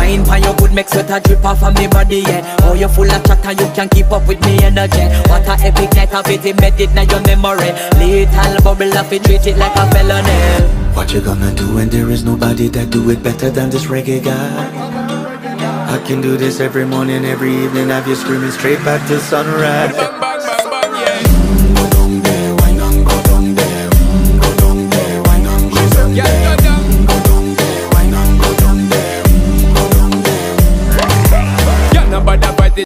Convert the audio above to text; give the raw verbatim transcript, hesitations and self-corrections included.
Wine pan your good, make sweat a drip off of me body, yeah. Oh, you full of chat and you can keep up with me energy. What a epic night of it, embedded in your memory. Little bubble of it, treat it like a felony. What you gonna do when there is nobody that do it better than this reggae guy? I can do this every morning, every evening, have you screaming straight back to sunrise.